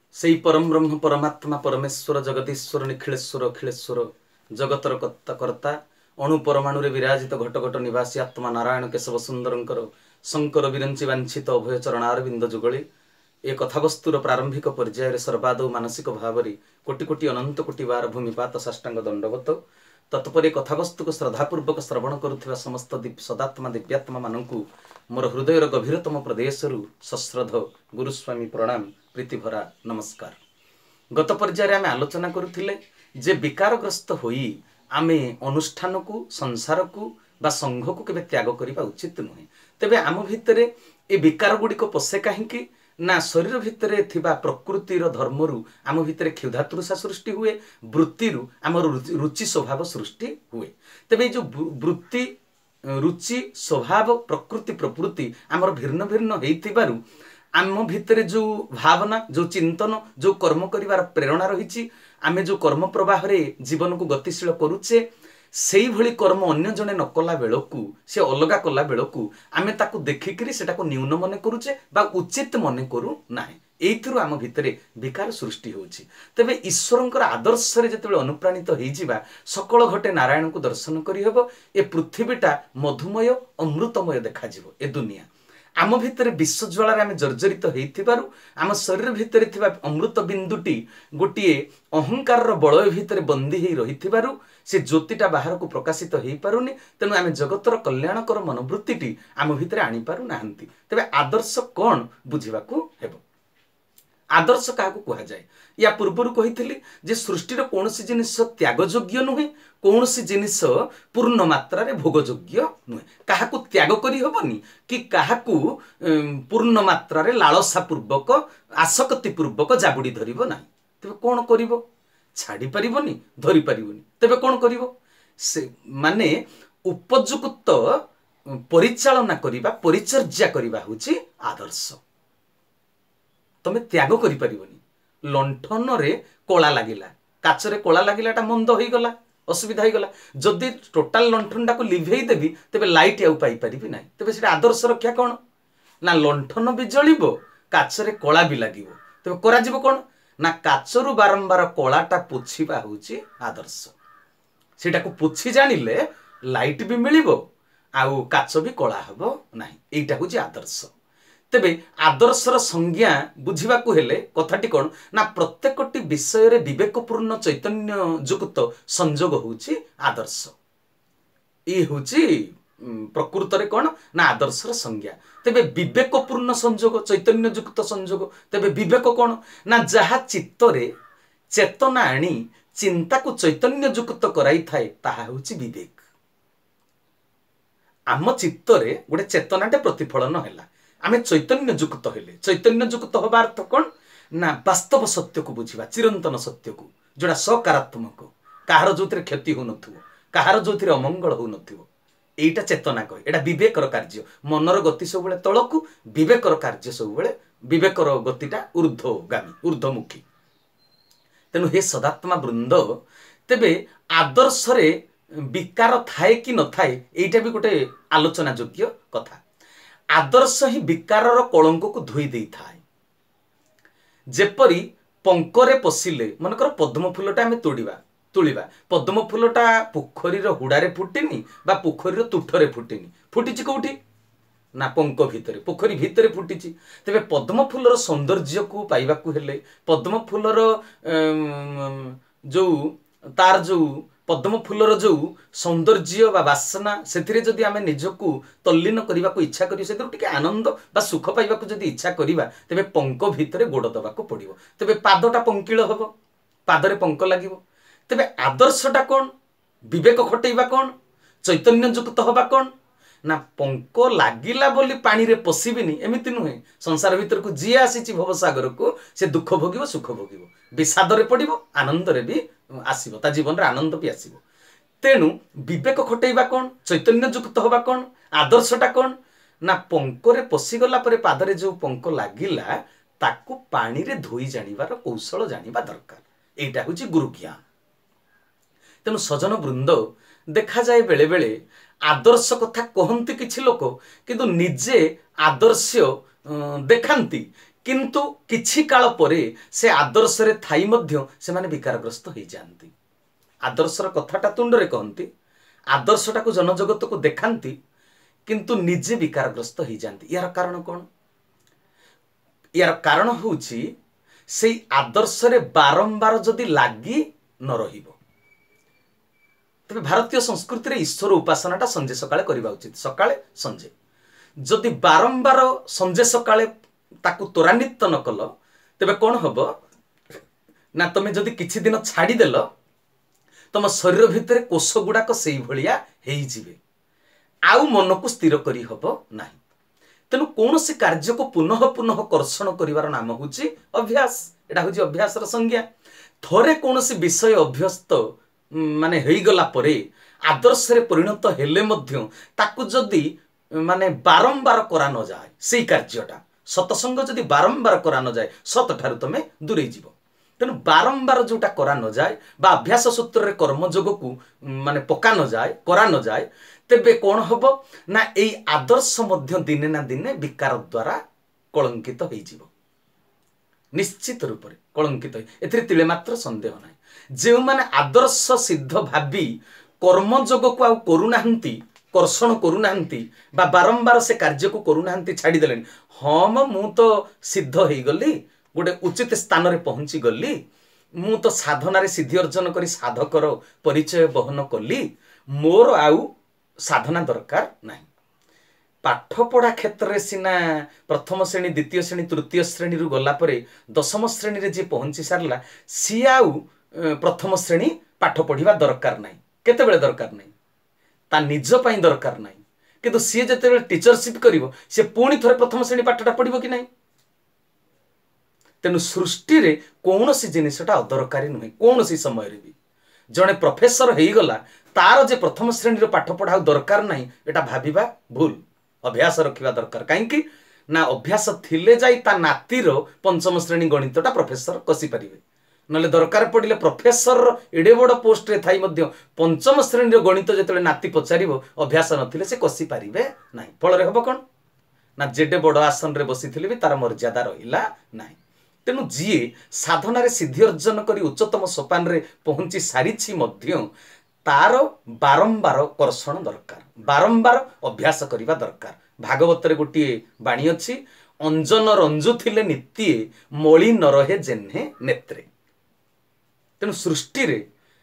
सेई परम ब्रह्म परमात्मा परमेश्वर जगदीश्वर निखिलेश्वर अखिलेश्वर जगतर कर्ता कर्ता अणु परमाणु रे विराजित घट घट निवासी आत्मा नारायण केशव सुंदरंकर शंकर विरंची वांछित अभय चरणारविंद जुगले ए कथावस्तुर प्रारंभिक पर्यायर सर्वादौ मानसिक भाव कोटि कोटि अनंत कोटि बार भूमिपात साष्टांग दंडवत तत्पर कथावस्तु को श्रद्धापूर्वक श्रवण करुवा समस्त सदात्मा दिव्यात्मा मानू मोर हृदयर गभीरतम प्रदेश सश्रद्ध गुरुस्वामी प्रणाम प्रीतिभरा नमस्कार। गत पर्यायर आम आलोचना करुथिले जे विकारग्रस्त होई आमे अनुष्ठान को संसार को बा संघ को केबे त्याग करिबा उचित नुहे। तेबे आम भितरे ए विकार गुड़िक पशे कहीं ना शरीर भितरे थिबा प्रकृतिर धर्मरु आम भितरे क्षुधातृषा सृष्टि हुए वृत्ति आम रुचि स्वभाव सृष्टि हुए। तेबे जो वृत्ति रुचि स्वभाव प्रकृति प्रवृत्ति आमर भिन्न भिन्न होइतिबारु आम भितरे जो भावना जो चिंतन जो कर्म करिवार प्रेरणा रही आमे जो कर्म प्रवाह रे जीवन को गतिशील करुचे सेई भली कर्म अन्य जने न कला बेलकू से अलगा कला बेलकू आमे ताकू देखिकरी सेटाको न्यून मने करुचे बा उचित मने करू नाही। एइथिरु आम भितरे विकार सृष्टि होछि। तबे ईश्वरंकर आदर्श रे जतेबेले अनुप्राणित होई जिबा सकल घटे नारायण को दर्शन करि हेबो। ए पृथ्वीटा मधुमय अमृतमय देखा जिवो। ए दुनिया आम भितर विश्वज्वालार आम जर्जरित होइथिबारु आम शरीर भितर थिबा अमृत बिंदुटी गोटिए अहंकार बलय भितर बंदी होई रहिथिबारु से ज्योतिटा बाहर को प्रकाशित हो पारुनी। तेणु आम जगतर कल्याणकर मनोवृत्ति आम भितर आनी पारु नाहंती। तेबे आदर्श कौन बुझिबाकू हेबो। आदर्श क्या कह जाए या पूर्वर कही जे सृष्टिर कौन सी जिनिस त्यागयोग्य नुहे कौन सी जिनिस पूर्ण मात्रा रे भोगयोग्य नुहे। क्या त्याग करी हबनी कि क्या पूर्ण मात्रा रे लालसा पूर्वक आसक्ति पूर्वक जाबुड़ी धरिबो नाही। तेबे कौन करिवो छाड़ी पारिबोनी धरि पारिबोनी। तेबे कौन करिवो से माने उपयुक्त परिचालना करिबा परिचर्या करिबा होची आदर्श। तमे त्याग करि परिबोनी। लंठन रे कोला लागिला काचरे कोला लागिलाटा मंद होई गला असुविधा होई गला जदि टोटाल लंठनटा को लिभेई देबी तेबे लाइट आउ पाई परिबी नाही। तेबे सेटा आदर्श रक्षा कोन ना लंठन भी जळिबो काचरे कोला भी लागिबो। तेबे करा जिवो कोन ना काचरु बारंबार कोलाटा पोछिबा होची आदर्श। सेटा को पोछि जानिले लाइट भी मिलिबो आउ काच भी कोला हबो नाही। एइटा होची आदर्श। तेबे आदर्शर संज्ञा बुझिबाकू हेले कथाटी कोन ना प्रत्येकटी विषय रे विवेकपूर्ण चैतन्य युक्त संजोग होची आदर्श। ई होची प्रकृत रे कोन ना आदर्शर संज्ञा। तेबे विवेकपूर्ण संजोग चैतन्य युक्त संजोग तेबे विवेक कोन ना जहा चित्त रे चेतना आनी चिंता को चैतन्य युक्त कराई थाए ताहा होची विवेक। आम चित्त रे गोटे चेतनाटे प्रतिफलन हैला आमे चैतन्य युक्त हेले। चैतन्य युक्त होबार अर्थ कोन ना वास्तव सत्य को बुझिबा चिरंतन सत्य को जोड़ा सकारात्मक काहार जोथिरे क्षति हो नथुवो काहार जोथिरे अमंगल हो नथुवो एइटा चेतना कहे। एटा विवेकर कार्य। मनर गति सब बेले तळकू विवेकर कार्य सब बेले विवेकर गतिटा ऊर्ध्वगामी ऊर्ध्वमुखी। तेनु हे सदात्मा वृंद तेबे आदर्श रे विकार थाए कि न थाए एइटा भी गोटे आलोचना योग्य कथा। आदर्श ही विकारर कलंक को धोई दे थाए। जेपरी पंकरे पशिले मनकर पद्म फूलटा आमे तुलिबा पद्म फूलटा पोखरीर हुड़ारे फुटिनी बा पोखरीर तुठरे फुटिनी फुटिची कोठी ना पंक भितरे पोखरी भितरे फुटिची। तेबे पद्म फूलर सौंदर्य को पाइबाकू हेले पद्म फूलर जो तार जो पद्म फूलर जो सौंदर्य बा बासना से जदि आमे निजकू तल्लीन करने को इच्छा करी से टिके आनंद बा सुख पाइबाकू जदि इच्छा करिबा तेबे पंक भितरे गोड़ दबाकू पड़िबो। तेबे पादटा पंकिल हबो पादरे पंक लागिबो। तेबे आदर्शटा कोन विवेक खटेइबा कोन चैतन्य युक्त हबा कोन ना पंक लागिला बोली पानी रे पशिबिनी एमिति नुहे। संसार भीतर को जी आसीची भवसागर को से दुख भोगिबो सुख भोगिबो विषाद रे पड़िबो आनंद रे भी आसीबो ता जीवन रे आनंद भी आसीबो। तेणु विवेक खटेइबा कोन चैतन्य युक्त हबा कोन आदर्शटा कोन ना पंक रे पशिगला परे पादरे जो पंक लागिला ताकू पानी रे धोई जानिबार कौशल जानिबा दरकार। एइटा होची गुरु ज्ञान। तेणु सजन वृंद देखा जाए बेले बेले आदर्श कथा कहती किछि लोक किंतु निजे आदर्श देखांती किंतु किछि काल परे से आदर्श रे थाई मध्य से माने विकारग्रस्त हो जाती। आदर्शर कथाटा तुंडरे कहती, आदर्शटा को जनजगत को देखाती किंतु निजे विकारग्रस्त हो जाती। यार कारण कौन? यार कारण होउछि से आदर्श रे बारंबार जदि लागी न रहिबो। तबे भारतीय संस्कृति रे ईश्वर उपासनाटा संजे सकाळे करबा उचित, सकाळे संजे। जदि बारंबार संजे सकाळे ताकू त्वरान्वित न कल तेबे कौन हबो ना, तमे जदि किछि दिन छाड़ी देल तम शरीर भितर कोष गुड़ाक से भलिया हेई जिवे, आउ मन को स्थिर करी हबो नाही। तेणु कौन से कार्य को पुनः पुनः कर्षण करिवार नाम होची अभ्यास। एटा होची अभ्यासर संज्ञा। थरे कौन से विषय अभ्यस्त माने हेई गला परे आदर्श रे परिणत हेले मध्य ताकू जदि माने बारंबार करा न जाए सेई कार्यटा, सतसंग जदि बारंबार करा न जाए सत ठारू तमे दूरे जीवो। तेणु बारंबार जोटा करा न जाए बा अभ्यास सूत्र रे कर्मयोग को माने पका न जाए, करा न जाए, तेबे कौन हबो ना एई आदर्श मध्य दिने ना दिने विकार द्वारा कलंकित हो जीवो। निश्चित रूप से कलंकित एथिरे तिले मात्र संदेह नाही। जे माने आदर्श सिद्ध भाबी कर्मयोग को आ करूनाहंती, कर्षण करूनाहंती बा बारंबार से कार्य को करूनाहंती, छाड़ी देलेनी। हम मु तो सिद्ध हेई गली, गोटे उचित स्थान रे पहुंची गली, मु तो साधना रे सिद्धि अर्जन करी साधकर परिचय बहन कली, मोर आउ साधना दरकार नाही। पाठ पढ़ा क्षेत्र रे सिना प्रथम श्रेणी, द्वितीय श्रेणी, तृतीय श्रेणी रु गला परे दशम श्रेणी रे जे पहुंची सारला सी आउ प्रथम श्रेणी पाठ पढ़िबा दरकार नाही। केतेबेले दरकार नाही, ता निज पई दरकार नाही, किंतु सी जेतेबेले टीचरशिप करिवो से पुणी थरे प्रथम श्रेणी पाठटा पढ़िबो कि नाही। तेनु सृष्टि रे कौनसी जिनिसटा अदरकारी नुहे। कौनसी समय रे भी जड़े प्रोफेसर हो गला तार जे प्रथम श्रेणी पाठ पढ़ा दरकार नहीं, एटा भाबिबा भूल। अभ्यास रखिबा दरकार। कहीं ना अभ्यास थिले जाई ता नातीर पंचम श्रेणी गणितटा प्रोफेसर कसी पारिबे, नले दरकार पड़िले प्रोफेसर एडे बड़ पोस्ट रे थाई मध्य पंचम श्रेणी गणित जेतले नाती पचारिबो अभ्यास नथिले से कसी पारिबे नाही। फल रे हबो कोन ना, जेडे बड़ आसन रे बसिथिले भी तार मर्यादा रहिला नाही। तेणु जी साधना रे सिद्धि अर्जन करी उच्चतम सोपान रे पहुंची सारिछि मध्य तार बारंबार कर्षण दरकार, बारंबार अभ्यास करिबा दरकार। भागवत रे गोटे बाणी अछि, अंजन रंजु थिले नित्ये मळी न रहे जेन्हे नेत्रे। तेणु सृष्टि रे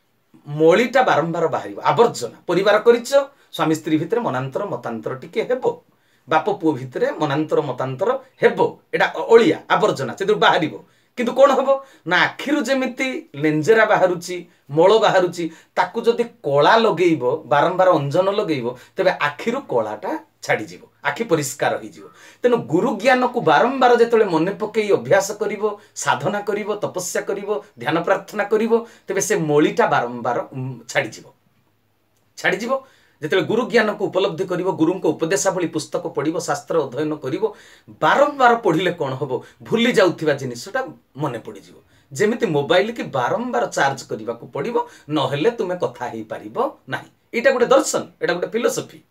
मळीटा बारंबार बाहरिबो। आवर्जना परिवार करिछ, स्वामी स्त्री भितर मनांतर मतांतर टिके हेबो, बाप पुओ भितरे मनांतर मतांतर हेबो, एटा अलिया आवर्जना से बाहरिबो। किंतु कौन हम ना आखिरु जेमिति लेंजेरा बाहरुची, मल बाहरुची, ताकू जदि कला लगेइबो, बारंबार अंजन लगेइबो, तेबे आखिरु कलाटा छाड़ी जीवो, आखि परिष्कार होई जीवो। तेनु गुरु ज्ञान को बारंबार जेतले मने पकेई अभ्यास करिवो, साधना करिवो, तपस्या करिवो, ध्यान प्रार्थना करिवो, तेबे से मळीटा बारंबार छाड़ी जीवो, छाड़ी जीवो। जेतले गुरु ज्ञान को उपलब्धि करिवो, गुरु को उपदेशावली पुस्तक पढ़िवो, शास्त्र अध्ययन करिवो, बारंबार पढ़िले कौन हबो भूली जाउथिबा जिनिसटा मने पड़ी जीवो। जेमिति मोबाइल की बारंबार चार्ज करिवा को पड़िवो, नहेले तुमे कथा हेई पारिबो नाही। एटा गोटे दर्शन, एटा गोटे फिलोसफी।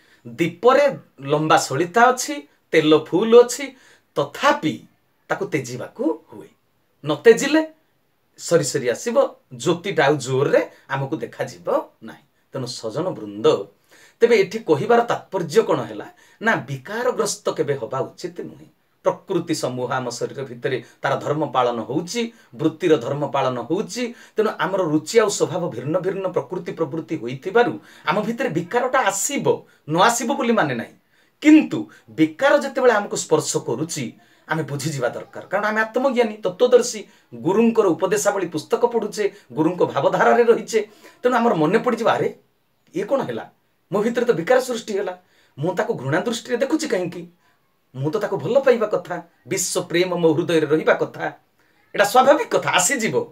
दीपरे लंबा सलिता अछि, तेल फुल अछि, तथापि ताकू तेजिबा को हुए, न तेजिले सरी सरी आसीबो, ज्योतिटा आउ जोर रे हमकु देखा जीवो नाही। तेणु सजन वृंद तेबे एठी कहिबार तात्पर्य कौन है ना, विकारग्रस्त केबे हवा उचित नुहे। प्रकृति समूह आम शरीर भितर तार धर्म पालन होउची, वृत्तिर धर्म पालन होउची। तेणु आमर रुचि आ स्वभाव भिन्न भिन्न प्रकृति प्रवृत्ति होइथिबारु आम भितर विकारटा आसीबो, न आसीबो बोली माने नाही। किंतु विकार जेतेबेले हमको स्पर्श करूची आमे बुझी जीवा दरकार, कारण आमे आत्मज्ञानी तत्वदर्शी, गुरुंकर उपदेशावली पुस्तक पढ़ुचे, गुरुंको भावधारा रे रहिचे। तेणु आमर मने पड़ी जीवा, अरे ये कौन है, मो भितर तो विकार सृष्टि है, मु ताको घृणा दृष्टि देखुची कहीं, मु तो ताको भल पाइबा कथा, विश्व प्रेम मो हृदय रहिबा कथा, एटा स्वाभाविक कथा, आसी जीवो।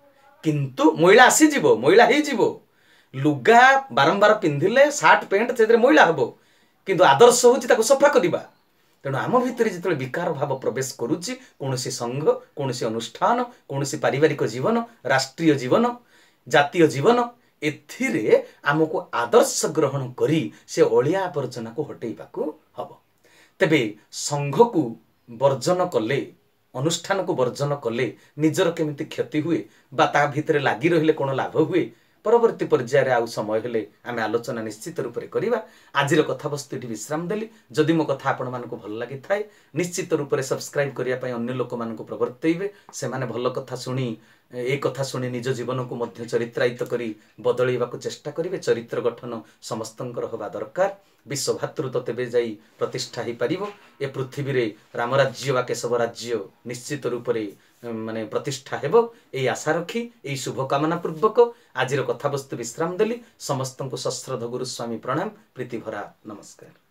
किंतु मैला आसी जीवो, मैला हेई जीवो। लुगा बारंबार पिंधिले सार्ट पैंट से मैला हबो, किंतु आदर्श होची ताको सफा करिबा। तेणु आम भितर जिते विकार भाव प्रवेश करुच्ची, कौन संघ, कौन अनुष्ठान, कौन पारिवारिक जीवन, राष्ट्रीय जीवन, जातीय जीवन, एथिरे आमको आदर्श ग्रहण करी से अलिया आवर्जना को हटेइबा को हबो। तेबे संघ को वर्जन कले अनुष्ठान को वर्जन कले निजर केमिति क्षति हुए बा ता भितरे लागी रहिले कोन लाभ हुए परवर्ती पर्यायर आउ समय हेले आमे आलोचना निश्चित रूप से करिबा। आजिर कथावस्तु विश्राम देली। जदि मो कथा आपण मानकु भल लागि थाए निश्चित रूप से सब्सक्राइब करिया पय अन्य लोक मानकु प्रवर्तैबे। से माने भल कथा सुनी ए कथा सुनी निज जीवन को मध्य चरित्रायित करी बदलैबा को चेष्टा करिवे। चरित्र गठन समस्तंकर होबा दरकार। विश्वभातृत्व तेबे जाई प्रतिष्ठा ही पारिबो। ए पृथ्वी रे राम राज्य वा केशव राज्य निश्चित रूप से माने प्रतिष्ठा हेबो एई आशा रखी एई शुभ कामना पूर्वक आजिर कथावस्तु विश्राम देली। समस्तंको सश्रद्ध गुरु स्वामी प्रणाम प्रीति भरा नमस्कार।